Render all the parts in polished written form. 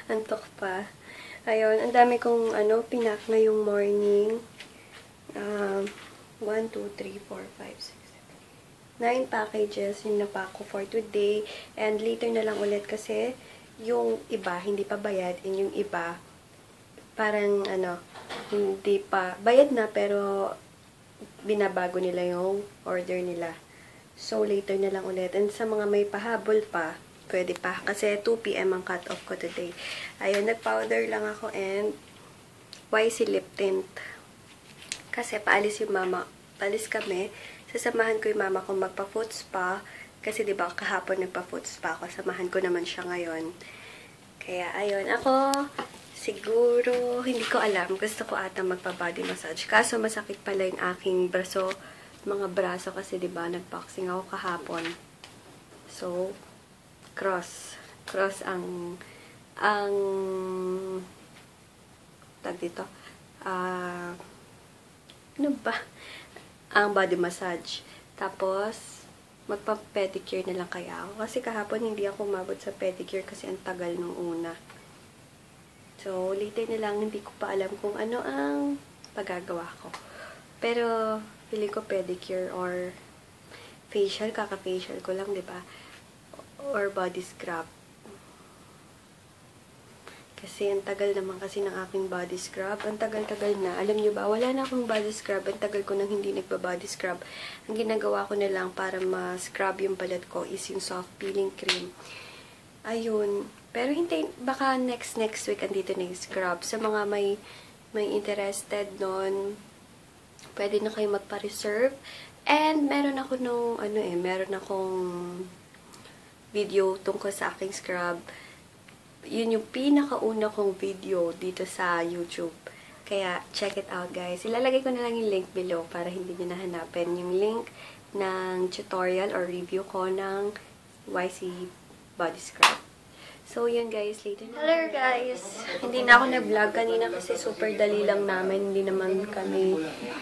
Antok pa. Ayun, ang dami kong pinak ngayong morning. 1, 2, 3, 4, 5, 6, 7, 9 packages yung napak ko for today. And later na lang ulit kasi yung iba hindi pa bayad and yung iba parang hindi pa bayad na pero binabago nila yung order nila. So later na lang ulit. And sa mga may pahabol pa, pwede pa. Kasi 2 PM ang cut-off ko today. Ayun, nag-powder lang ako and YC lip tint. Kasi paalis yung mama. Paalis kami. Sasamahan ko yung mama ko magpa-foot spa. Kasi diba kahapon nagpa-foot spa ako. Samahan ko naman siya ngayon. Kaya ayun, ako siguro, hindi ko alam. Gusto ko ata magpa-body massage. Kaso masakit pala yung aking braso. Mga braso kasi diba nag-boxing ako kahapon. So, cross ang tag dito ano ba ang body massage, tapos magpa-pedicure na lang kaya ako kasi kahapon hindi ako umabot sa pedicure kasi ang tagal nung una. So later na lang, hindi ko pa alam kung ano ang pagagawa ko, pero feeling ko pedicure or facial, kaka-facial ko lang, diba? Or body scrub. Kasi ang tagal naman kasi ng aking body scrub. Ang tagal-tagal na. Alam nyo ba, wala na akong body scrub. Ang tagal ko nang hindi nagpa-body scrub. Ang ginagawa ko na lang para ma-scrub yung balat ko is yung soft peeling cream. Ayun. Pero hintayin, baka next week andito na yung scrub. Sa mga may interested nun, pwede na kayo magpa-reserve. And meron ako nung, meron akong video tungkol sa aking scrub. Yun yung pinakauna kong video dito sa YouTube. Kaya, check it out, guys. Ilalagay ko na lang yung link below para hindi nyo nahanapin yung link ng tutorial or review ko ng YC Body Scrub. So, yun, guys. Later na. Hello, guys. Hindi na ako nag-vlog kanina kasi super dali lang namin. Hindi naman kami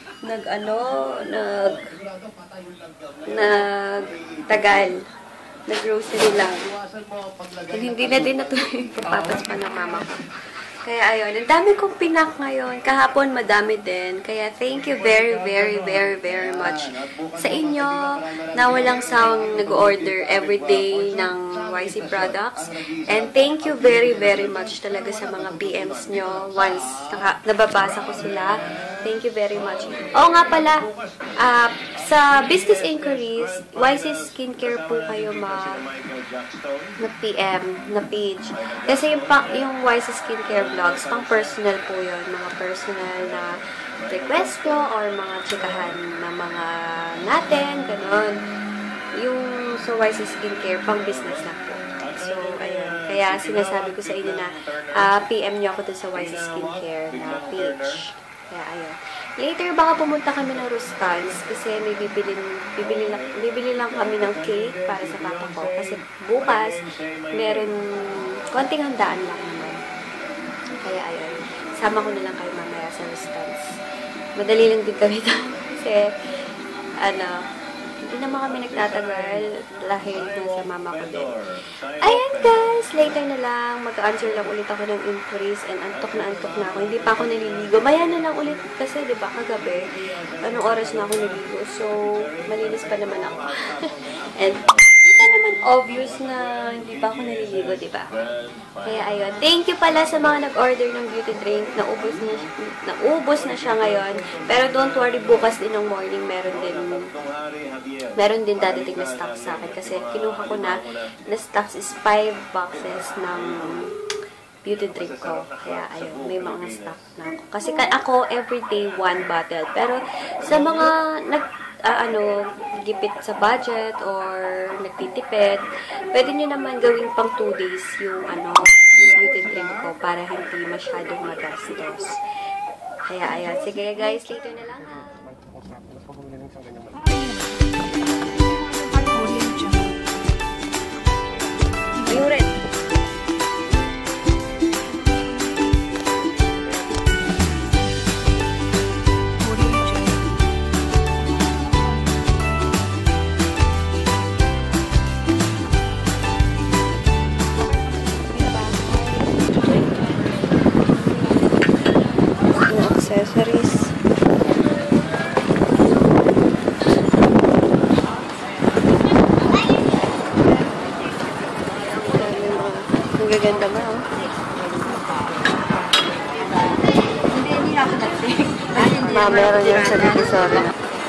tagal. Nag-grocery lang. And hindi na din natuloy yung papapas pa ng mama ko. Kaya ayun, ang dami kong pinak ngayon. Kahapon madami din. Kaya thank you very much sa inyo na walang sawang nag-order everyday ng YC products. And thank you very much talaga sa mga PMs nyo once nababasa ko sila. Thank you very much. Oo nga pala, sa business inquiries, YC Skincare po kayo mag-PM na page. Kasi yung YC Skincare vlogs, pang personal po yun. Mga personal na request nyo or mga chikahan na mga natin, ganun. Yung sa YC Skincare, pang business na po. So, ayun. Kaya sinasabi ko sa inyo na PM nyo ako dun sa YC Skincare na page. Kaya ayun. Later, baka pumunta kami ng Rustans kasi may bibili lang kami ng cake para sa papa ko. Kasi bukas, meron konting handaan lang naman. Kaya ayun, sama ko na lang kayo mamaya sa Rustans. Madali lang din kami doon. Kasi, hindi naman kami nagtatagal dahil sa mama ko din. Ayan guys, later na lang, mag-answer lang ulit ako ng inquiries and antok na ako. Hindi pa ako naliligo. Maya na lang ulit kasi, di ba, kagabi, anong oras na ako naliligo. So, malinis pa naman ako. And, dito naman obvious na hindi pa ako naliligo, di ba? Kaya ayun, thank you pala sa mga nag-order ng beauty drink. Naubos na siya ngayon. Pero don't worry, bukas din ng morning meron din dadating na stock sa akin. Kasi kinuha ko na stocks is 5 boxes ng beauty drink ko. Kaya ayun, may mga stock na ako. Kasi ako everyday 1 bottle. Pero sa mga gipit sa budget or nagtitipid, pwede nyo naman gawing pang 2 days yung beauty drink ko para hindi masyadong magastos. Kaya ayan, sige guys, later na lang ha. Ayun. Divisoria, oh. Hindi ako nag-take. Meron yan sa Divisoria.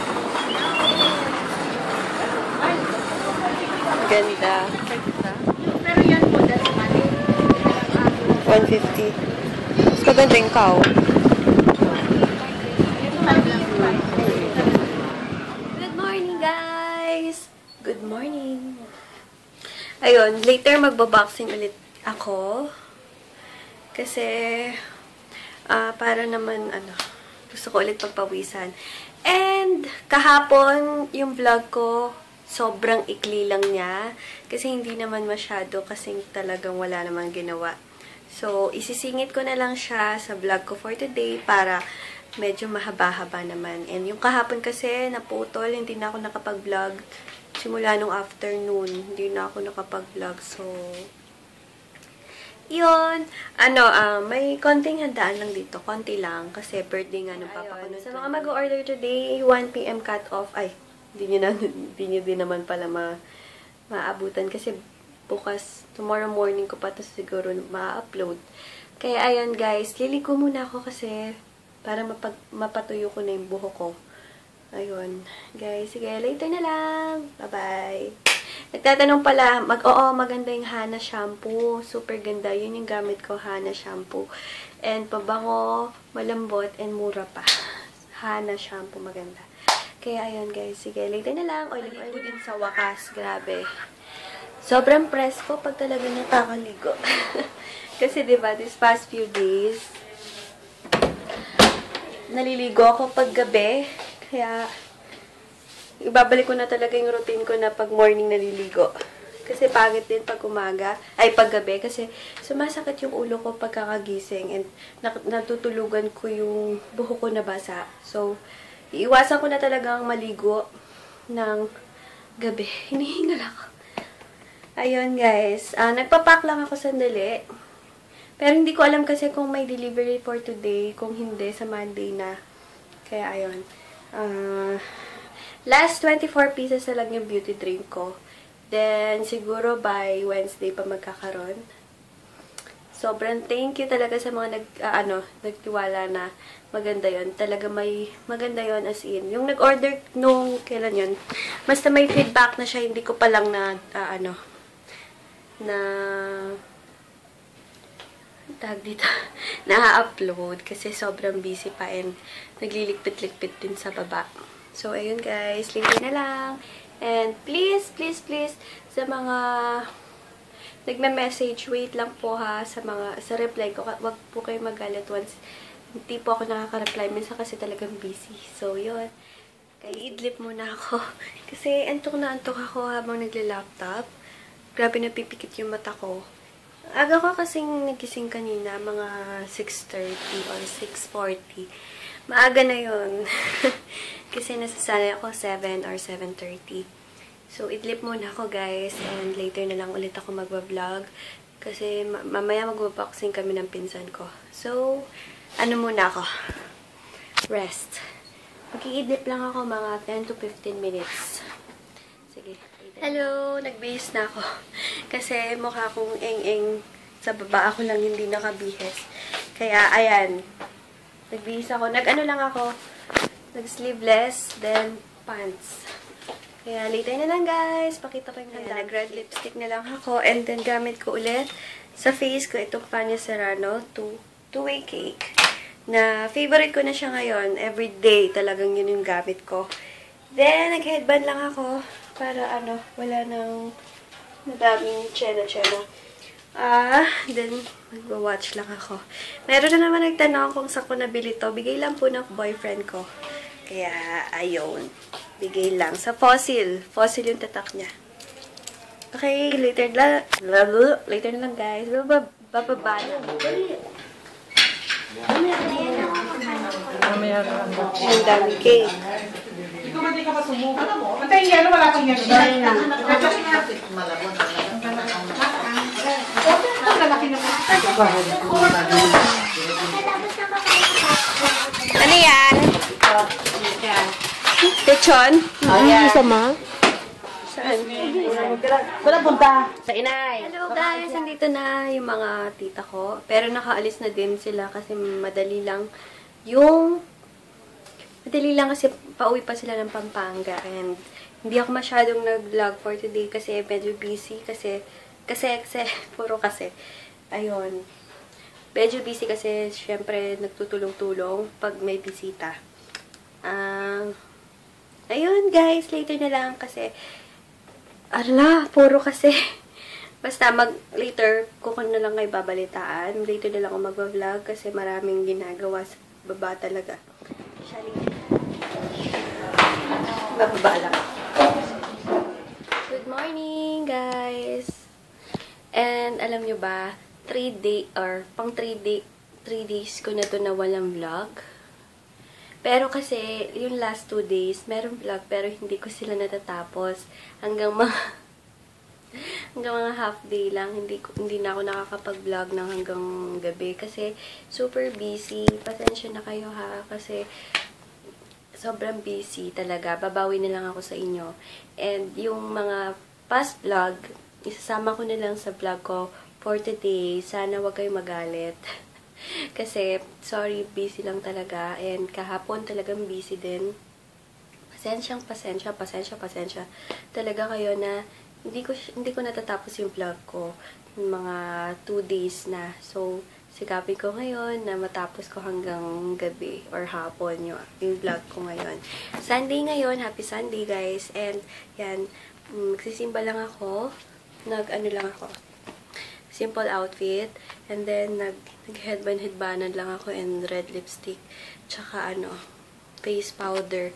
Ganda. Pero yan po, that's money. 150. Mas maganda yung cow. Good morning, guys! Good morning! Ayun, later magbaboxing ulit ako. Kasi, para naman, gusto ko ulit pagpawisan. And, kahapon, yung vlog ko, sobrang ikli lang niya. Kasi hindi naman masyado, kasi talagang wala namang ginawa. So, isisingit ko na lang siya sa vlog ko for today para medyo mahaba-haba naman. And yung kahapon kasi, naputol, hindi na ako nakapag-vlog. Simula nung afternoon, hindi na ako nakapag-vlog. So, yun. May konting handaan lang dito. Konti lang. Kasi birthday nga nung papa ko. Sa mga mag-order today, 1 PM cut-off. Ay, hindi nyo din naman pala maabutan. Kasi bukas, tomorrow morning ko pa ito siguro ma-upload. Kaya ayun guys, liliko muna ako kasi para mapatuyo ko na yung buhok ko. Ayun. Guys, sige, later na lang. Bye-bye. Nagtatanong pala, maganda yung Hana shampoo. Super ganda. Yun yung gamit ko, Hana shampoo. And pabango, malambot, and mura pa. Hana shampoo, maganda. Kaya ayun guys, sige, later na lang. Oil din sa wakas. Grabe. Sobrang press ko pag talaga nakakaligo. Kasi diba, this past few days, naliligo ako pag gabi. Kaya, ibabalik ko na talaga yung routine ko na pag morning naliligo. Kasi pagit din pag umaga, ay pag gabi. Kasi sumasakit yung ulo ko pagkakagising. And natutulugan ko yung buhok ko na basa. So, iiwasan ko na talagang maligo ng gabi. Hinihingal ako. Ayun guys, nagpapack lang ako sandali. Pero hindi ko alam kasi kung may delivery for today. Kung hindi, sa Monday na. Kaya ayun. Last 24 pieces na lang yung beauty drink ko. Then, siguro by Wednesday pa magkakaroon. Sobrang thank you talaga sa mga nagtiwala na maganda yon. Talaga may maganda yon as in. Yung nag-order nung kailan yon. Basta may feedback na siya, hindi ko pa lang na-upload kasi sobrang busy pa and naglilikpit-likpit din sa baba. So, ayun guys, later na lang. And please, please, please, sa mga nagme-message, wait lang po ha, sa reply ko. Wag po kayo magalit once hindi po ako nakaka-reply. Minsan kasi talagang busy. So, yun. Kaya idlip muna ako. Kasi antok na antok ako habang nagle-laptop. Grabe napipikit yung mata ko. Aga ko kasing nagising kanina, mga 6:30 or 6:40. Maaga na yun. Kasi nasasanay ako 7 or 7:30. So, idlip muna ako guys. And later na lang ulit ako magbablog. Kasi mamaya magbaboxing kami ng pinsan ko. So, muna ako? Rest. Mag-iidlip lang ako mga 10 to 15 minutes. Sige. Hello! Nagbihis na ako. Kasi mukha akong eng-eng sa baba. Ako lang hindi nakabihis. Kaya, ayan. Nagbihis ako. Lang ako. Nag-sleeveless, then pants. Kaya later na lang guys. Pakita ko yung handa. Nag-red lipstick na lang ako. And then gamit ko ulit sa face ko itong Fania Serrano two-way cake. Na favorite ko na siya ngayon. Everyday talagang yun yung gamit ko. Then, nag-headband lang ako. Para wala nang madaming tsena-tsena. Then, mag-watch lang ako. Meron na naman nagtanong kung saan ko nabili to. Bigay lang po ng boyfriend ko. Kaya, ayun. Bigay lang. Sa Fossil. Fossil yung tatak niya. Okay, later na lang guys. Bababa na. Ang dami cake. Ikaw ba di ka pa sumuka na mo? Antayin yan, wala kang yan. Dahil na. Ano yan? Lechon? Ano yung sama? Saan? Saan punta? Sa inay. Hello guys! Nandito na yung mga tita ko. Pero nakaalis na din sila kasi madali lang kasi pauwi pa sila ng Pampanga. And hindi ako masyadong nag-vlog for today kasi medyo busy. Kasi, puro kasi. Ayun. Medyo busy kasi syempre nagtutulong-tulong pag may bisita. Ayun guys, later na lang kasi puro kasi. Basta later ko na lang kayo babalitaan. Later na lang ako mag-vlog kasi maraming ginagawa sa baba talaga. Shali. Bababa lang. Good morning guys! And alam nyo ba, 3 days ko na to na walang vlog. Pero kasi, yung last 2 days, meron vlog pero hindi ko sila natatapos. Hanggang mga half day lang, hindi na ako nakakapag-vlog ng hanggang gabi. Kasi, super busy. Pasensya na kayo ha, kasi sobrang busy talaga. Babawi na lang ako sa inyo. And yung mga past vlog, isasama ko na lang sa vlog ko for today. Sana wag kayo magalit. Kasi, sorry, busy lang talaga. And kahapon talagang busy din. Pasensya talaga kayo na hindi ko natatapos yung vlog ko. Mga 2 days na. So, sikapin ko ngayon na matapos ko hanggang gabi or hapon yung vlog ko ngayon. Sunday ngayon. Happy Sunday, guys. And, yan, magsisimba lang ako. Nag-ano lang ako. Simple outfit. And then, nag-headband-headbanan lang ako and red lipstick. Tsaka, face powder.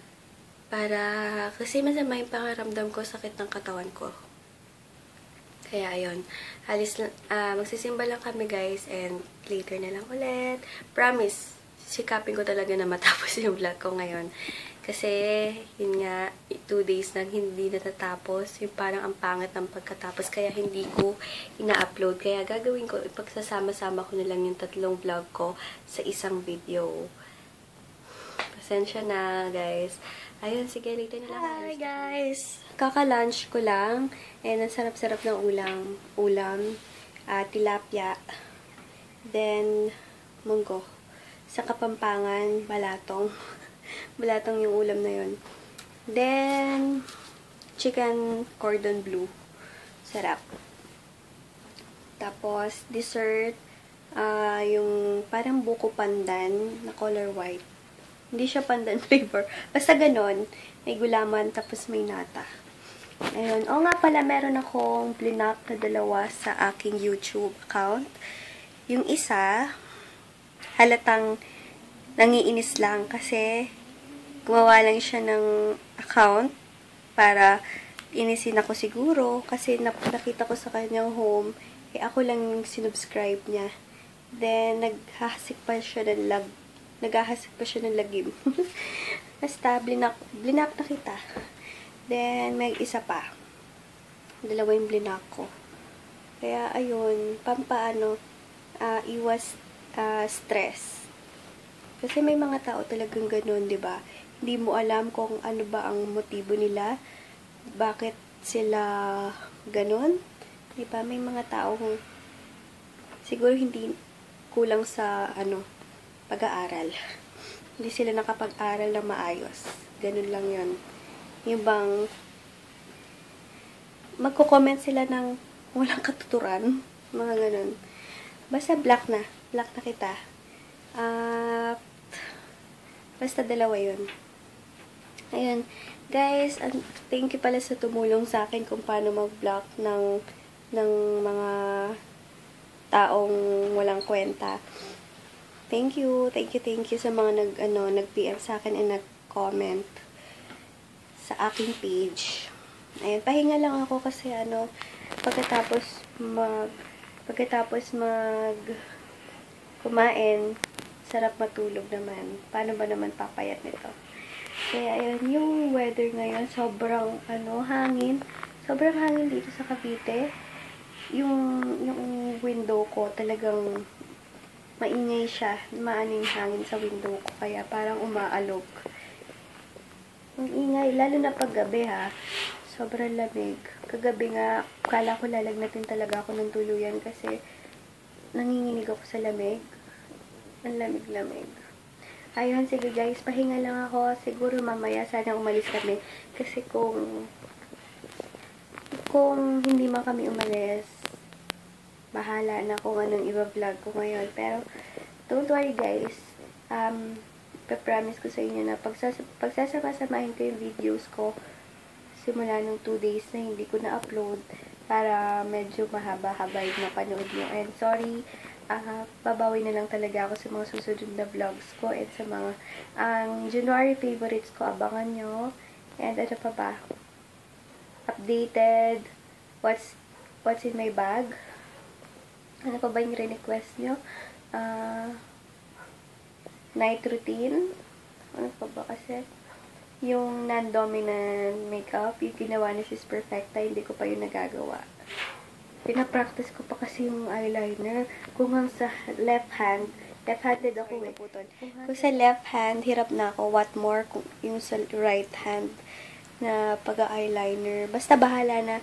Kasi masama yung pangaramdam ko, sakit ng katawan ko. Kaya, ayun. Magsisimba lang kami, guys. And, later na lang ulit. Promise, sikapin ko talaga na matapos yung vlog ko ngayon. Kasi, yun nga, 2 days nang hindi natatapos. Yung parang ang pangit ng pagkatapos. Kaya hindi ko ina-upload. Kaya gagawin ko, ipagsasama-sama ko na lang yung 3 vlog ko sa isang video. Pasensya na, guys. Ayun, sige, later na lang. Hi, guys! Kaka-lunch ko lang. And, ang sarap-sarap ng ulam. Tilapia. Then, munggo. Sa Kapampangan, balatong. Balatong yung ulam na yun. Then, chicken cordon bleu. Sarap. Tapos, dessert, yung parang buko pandan na color white. Hindi siya pandan flavor. Basta ganon. May gulaman, tapos may nata. Ayun. O nga pala, meron akong blinak na 2 sa aking YouTube account. Yung isa, halatang nangiinis lang kasi gumawa lang siya ng account para inisin ako siguro kasi nakita ko sa kanyang home, ako lang yung sinubscribe niya. Then, naghahasik pa siya ng lagim. Basta, blinak na kita. Then, may isa pa. 2 yung blinak ko. Kaya, ayun, iwas stress. Kasi may mga tao talagang ganun, di ba? Hindi mo alam kung ano ba ang motibo nila. Bakit sila ganun? Di ba? May mga tao siguro hindi kulang sa pag-aaral. Hindi sila nakapag-aral na maayos. Ganun lang yun. Yung bang magko-comment sila ng walang katuturan. Mga ganun. Basta black na kita. Basta 2 yun. Ayun. Guys, thank you pala sa tumulong sa akin kung paano mag-block ng mga taong walang kwenta. Thank you sa mga nag-PM sa akin and nag-comment sa aking page. Ayun, pahinga lang ako kasi pagkatapos kumain, sarap matulog naman. Paano ba naman papayat nito? Kaya, ayun, yung weather ngayon, sobrang, hangin. Sobrang hangin dito sa Cavite. Yung window ko, talagang maingay siya. Maaning hangin sa window ko. Kaya, parang umaalog. Ang ingay, lalo na pag gabi, ha. Sobrang lamig. Kagabi nga, kala ko lalagnatin talaga ako ng tuluyan kasi nanginginig ako sa lamig. Ang lamig-lamig. Ayun, sige guys, pahinga lang ako. Siguro mamaya sana umalis kami. Kasi kung hindi man kami umalis, bahala na kung anong i-vlog ko ngayon. Pero, don't worry guys. Papromise ko sa inyo na pagsasama-samahin ko yung videos ko simula nung 2 days na hindi ko na-upload para medyo mahaba-haba yung mapanood nyo. And sorry, babawi na lang talaga ako sa mga susunod na vlogs ko and sa mga January favorites ko, abangan nyo. And ano pa ba? Updated, what's in my bag. Ano pa ba yung request nyo? Night routine. Ano pa ba kasi? Yung non-dominant makeup, yung ginawa ni Sis Perfecta, hindi ko pa yung nagagawa. Pinapractice ko pa kasi yung eyeliner. Kung sa left-handed ako putol. Kung sa left hand, hirap na ako. What more kung yung sa right hand na pag-eyeliner. Basta bahala na.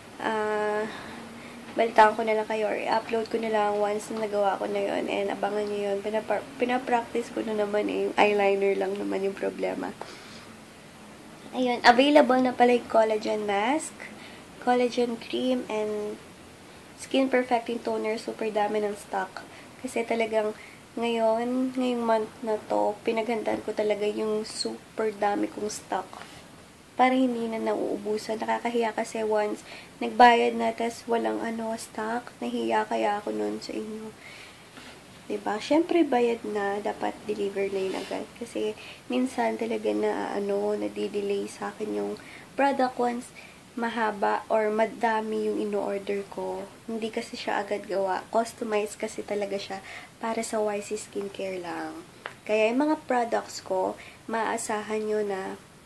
Balitaan ko na lang kayo or i-upload ko na lang once na nagawa ko na yun. And abangan nyo yun. Pinapractice ko na naman yung eyeliner lang naman yung problema. Ayun, available na pala yung collagen mask, collagen cream, and skin perfecting toner. Super dami ng stock. Kasi talagang ngayong month na to, pinaghandaan ko talaga yung super dami kong stock. Para hindi na nauubusan. Nakakahiya kasi once nagbayad na, tas walang stock. Nahiya kaya ako nun sa inyo. Diba? Siyempre, bayad na. Dapat deliver na yun agad. Kasi, minsan talaga na, nadidelay sa akin yung product once mahaba or madami yung ino-order ko. Hindi kasi siya agad gawa. Customized kasi talaga siya para sa YC Skincare lang. Kaya, yung mga products ko, maaasahan nyo na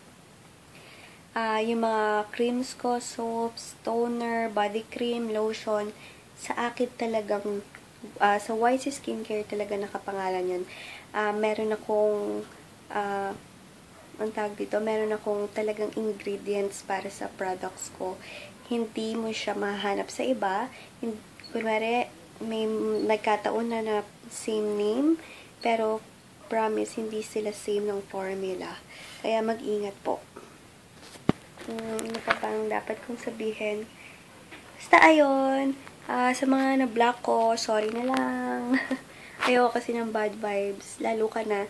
yung mga creams ko, soaps, toner, body cream, lotion, sa akin talagang sa YC Skincare talaga nakapangalan yun. Meron akong ang tawag dito, meron akong talagang ingredients para sa products ko. Hindi mo siya mahanap sa iba. Kunwari, may nagkataon na same name, pero promise, hindi sila same ng formula. Kaya mag-ingat po. Ano pa bang dapat kong sabihin? Basta ayun, sa mga na-block ko, sorry na lang. Ayoko kasi ng bad vibes. Lalo ka na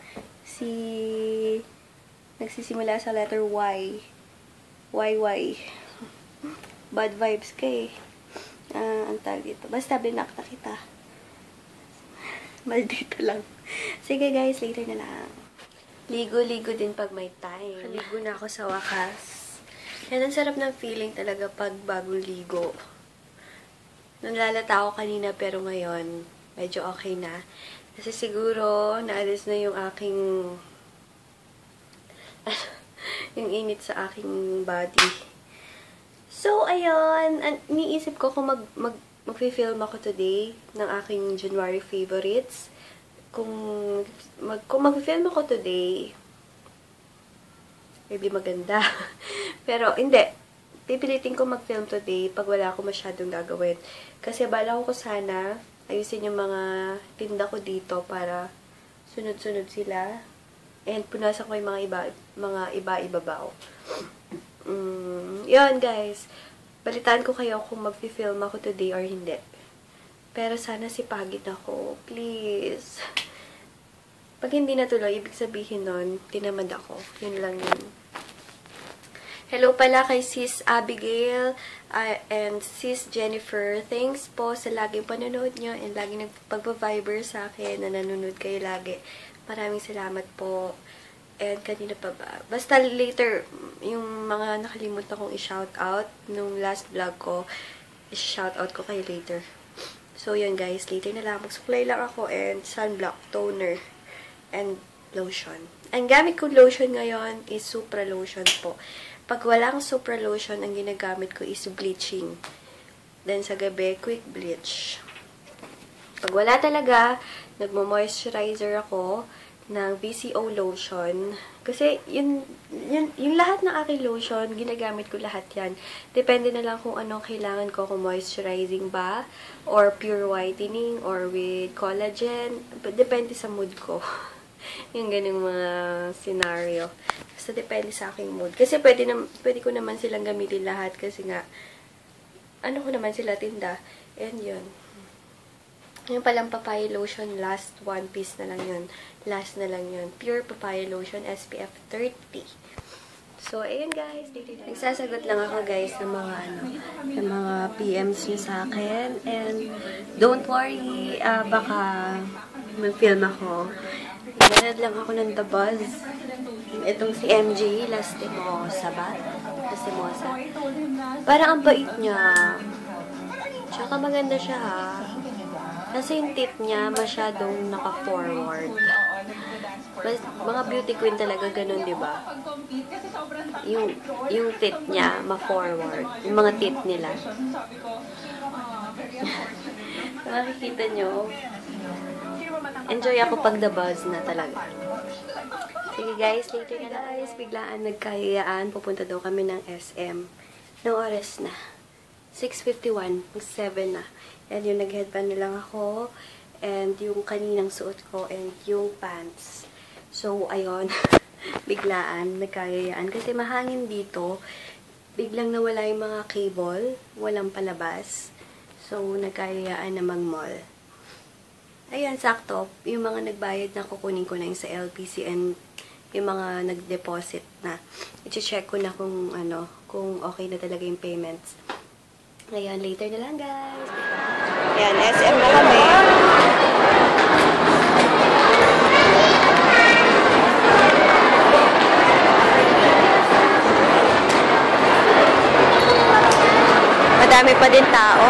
nagsisimula sa letter Y. YY. Bad vibes ka eh. Ang tawag dito. Basta binakta kita. Maldito lang. Sige guys, later na lang. Ligo-ligo din pag may time. Ligo na ako sa wakas. Yan, ang sarap ng feeling talaga pag bagong ligo. Nalalata ako kanina pero ngayon, medyo okay na. Kasi siguro, naalis na yung aking yung init sa aking body. So, ayun. Iniisip ko kung mag-film ako today ng aking January favorites. Kung mag-film ako today, maybe maganda. Pero, hindi. Pipilitin ko mag-film today pag wala ako masyadong gagawin. Kasi bala ko sana ayusin yung mga tinda ko dito para sunod-sunod sila. And punasan ko yung mga iba-ibabaw. Yun, guys. Balitaan ko kayo kung mag-film ako today or hindi. Pero sana sipagin ako. Please. Pag hindi natuloy, ibig sabihin nun, tinamad ako. Yun lang yun. Hello pala kay Sis Abigail and Sis Jennifer. Thanks po sa laging panonood nyo and laging nagpag-viber sa akin na nanonood kayo lagi. Maraming salamat po. And kanina pa ba? Basta later, yung mga nakalimutan kong i-shoutout nung last vlog ko, i-shoutout ko kayo later. So, yun guys. Later na lang. Mag-supply lang ako and sunblock, toner, and lotion. Ang gamit kong lotion ngayon is Supra Lotion po. Pag walang Supra Lotion, ang ginagamit ko is bleaching. Then, sa gabi, quick bleach. Pag wala talaga, nagmo-moisturizer ako ng VCO lotion. Kasi, yung lahat ng aking lotion, ginagamit ko lahat yan. Depende na lang kung anong kailangan ko, kung moisturizing ba, or pure whitening, or with collagen. Depende sa mood ko. Yung ganung mga scenario. Basta depende sa aking mood. Kasi pwede ko naman silang gamitin lahat kasi nga, ano ko naman sila tinda. And yun. Yung palang papaya lotion, last one piece na lang yun. Last na lang yun. Pure papaya lotion, SPF 30. So, ayun guys. Nagsasagot lang ako guys ng mga ng mga PMs nyo sa akin. And don't worry, baka mag-film ako. Nanood lang ako ng The Buzz. Itong si MJ, Lastimosa ba? Lastimosa. Parang ang bait niya. Tsaka maganda siya ha. Kasi yung tip niya masyadong naka-forward. Mga beauty queen talaga ganun, di ba? Yung tip niya ma-forward. Yung mga tip nila. Makikita nyo. Enjoy ako pag The Buzz na talaga. Sige guys, later na guys. Biglaan nagkayayaan. Pupunta daw kami ng SM. Nung oras na. 6:51. 7 na. And yung nag-headband na lang ako. And yung kaninang suot ko. And yung pants. So, ayun. Biglaan nagkayayaan. Kasi mahangin dito. Biglang nawala yung mga cable. Walang palabas. So, nagkayayaan na mag-mall. Ayan, sakto. Yung mga nagbayad na kukunin ko na yung sa LPC and yung mga nag-deposit na. I-check ko na kung kung okay na talaga yung payments. Ayan, later na lang guys. Ayan, SM na kami. Madami pa din tao.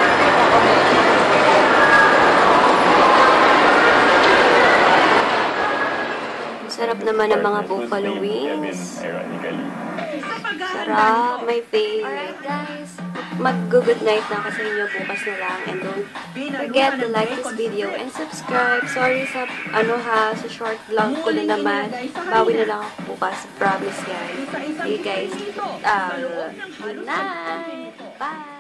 Sarap naman ng mga buffalo wings. Sarap. My favorite. Alright guys. Mag-good night na kasi inyo bukas na lang. And don't forget to like this video and subscribe. Sorry sa sa short vlog ko na naman. Bawi na lang ako bukas. Promise guys. Okay guys. Good night. Bye.